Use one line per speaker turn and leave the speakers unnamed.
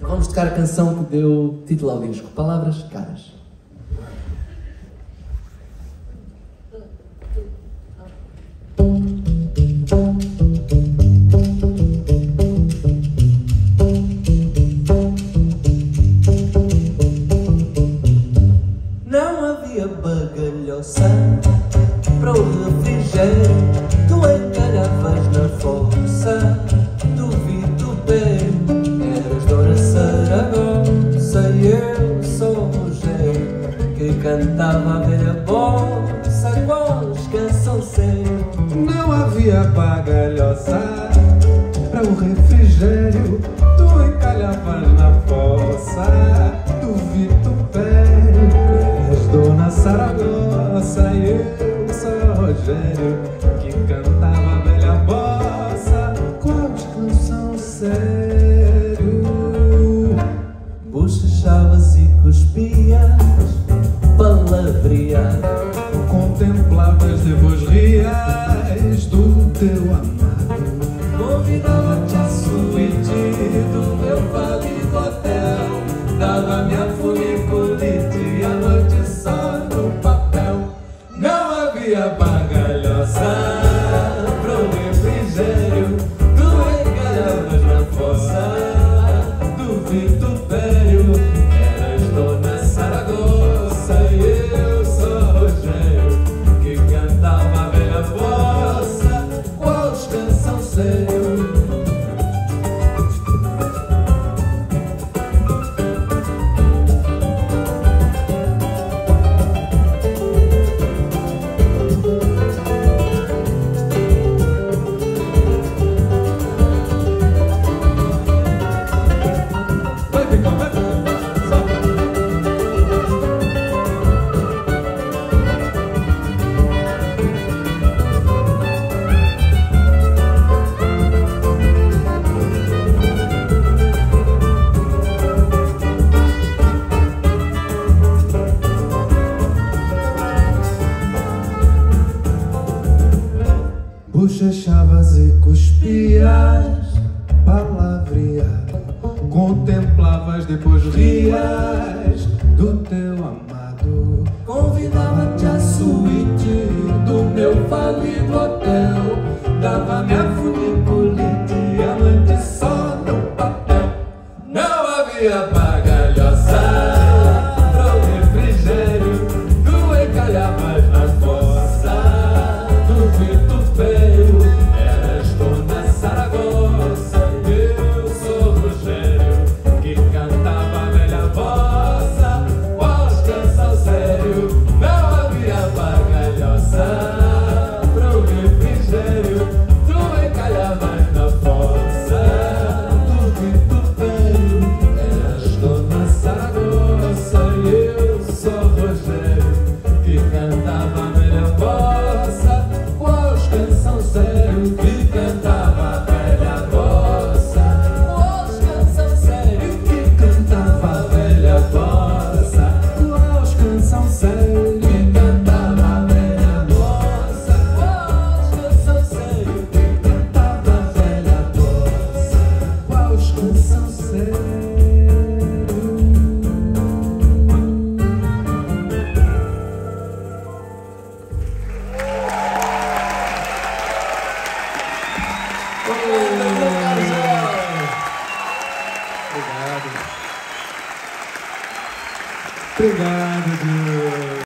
Vamos tocar a canção que deu título ao disco, Palavras Caras.
Não havia bagalhoça para o refrigério, tu encalhavas na força do vitupério. Eras Dona Saragossa e eu sou o Rogério, que cantava a velha bossa com os cançonceiros.
Não havia bagalhoça para o refrigério, tu encalhavas na fossa do vitupério. És Dona Saragossa e eu sou Rogério, que cantava a velha bossa com os cançonceiros.
Bocechavas e cuspias, palavrear,
contemplavas depois rias do teu amado.
convidava-te à suíte do meu válido hotel, dava-me a funiculite e a noite só no papel. Não havia bagalhoça pro refrigério, tu encalhavas na fossa do vitupério. Eras Dona Saragossa e eu sou Rogério, que cantava a velha bossa com os cançonceiros.
Bochechavas e cuspias, palavrear, contemplavas depois rias do teu amado.
Convidava-te à suíte do meu falido hotel, dava-me a funiculite e a noite só no papel. Não havia bagalhoça pro refrigério, tu encalhavas na fossa do vitupério. Eras Dona Saragossa e eu sou Rogério, que cantava a velha bossa com os cançonceiros. Não havia bagalhoça pro refrigério, tu encalhavas na fossa do vitupério. Eras Dona Saragossa e eu sou Rogério, que cantava a velha bossa com os cançonceiros. Que cantava a velha bossa com os cançonceiros. Que cantava a velha bossa com os cançonceiros. Que cantava a velha bossa com os cançonceiros. Que cantava a velha bossa com os cançonceiros.
Obrigado, Deus.